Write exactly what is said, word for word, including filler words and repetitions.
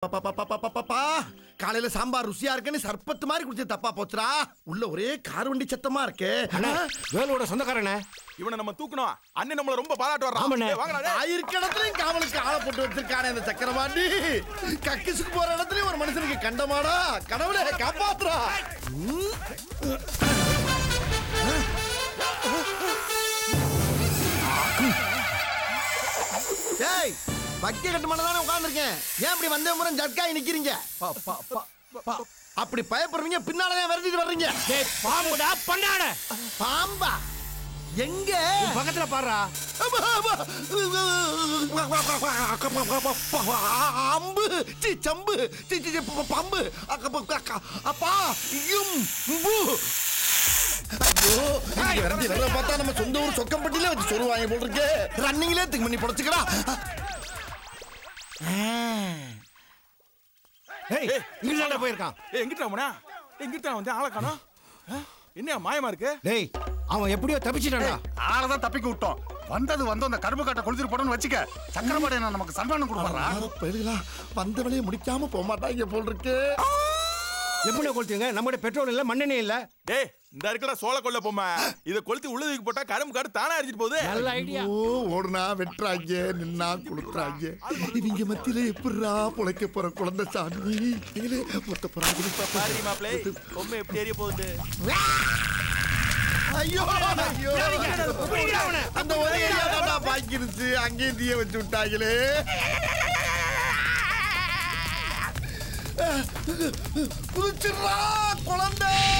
காலையில சாம்பார் ருசியா இருக்குன்னு சர்பத்து மாதிரி குடிச்சு தப்பா போச்சுடா. உள்ள ஒரே கார் வண்டி சத்தமா இருக்கு. வேலோட சொந்தக்காரனே இவனை நம்ம தூக்கணும். அண்ணன் நம்மள ரொம்ப பாராட்டு வர்றான். ஆயிருக்க இடத்துலயும் காவலுக்கு ஆளை போட்டு வச்சிருக்கானே இந்த சக்கரவாண்டி. கக்கிசுக்கு போற இடத்துலயும் ஒரு மனுஷனுக்கு கண்டமாடா. கடவுளே காப்பாத்துறா. ஏய் பக்கிய கட்டுமானதானே உட்கார்ந்துருக்கேன். ஏன் இப்படி வந்த முறை ஜட்காய் நிக்கிறீங்க? அப்படி பயப்படுறீங்க பின்னால விரட்டிட்டு வர்றீங்க. பாம்புடா பண்ணாட. பாம்பா எங்க? பக்கத்துல பாருடா. அம்பு சி சம்பு சி சி பம்பு அப்பா யும் பு. ஐயோ விரட்டி வர பார்த்தா நம்ம சொந்த ஊர் சொக்கம்பட்டியில வச்சு சொல்லுவாங்க போல் இருக்கு. ரன்னிங்லே திங்க் பண்ணி புடச்சுக்கடா. ஏய் இங்கடா போயிருக்கான். ஏய் எங்கிட்ட அவனா? எங்கிட்ட வந்து ஆளை காணோம். என்ன மாயமா இருக்கு? டேய் அவன் எப்படியோ தப்பிச்சிட்டான்டா. ஆளை தான் தப்பிக்க விட்டோம். வந்தது வந்து அந்த கரும்பு காட்டை கொளுத்திட்டு போடணும்னு வச்சுக்க. சக்கரபாடி நமக்கு சன்மானம் கொடுப்பாரா? வந்த வேலையை முடிக்காம போக மாட்டாங்க போல் இருக்கு. எப்படி கொளுத்துங்க? நம்மகிட்ட பெட்ரோல் இல்ல மண்ணெண்ணெய் இல்ல. டேய் இந்த இருக்கடா சோள கொல்ல போமா. இத கொளுத்தி உள்ளதுக்கு போட்டா கரும்பு காடு தானா அரிச்சிட்டு போகுது. நல்ல ஐடியா. ஓ ஓடுனா வெட்றாங்க நின்னா குளுத்துறாங்க. இவங்க மத்தியில எப்படிரா பொழைக்க போற குழந்தை சாமி? நீங்களே மொத்த போறாங்க. பாரு மாப்ளே பொம்மை எப்படி ஏறிய போகுது. ஐயோ ஐயோ அந்த ஒரே ஏரியா தான்டா பாக்கிருச்சு. அங்கே தீய வச்சு விட்டாங்களே. குதிச்சுடா குழந்தை.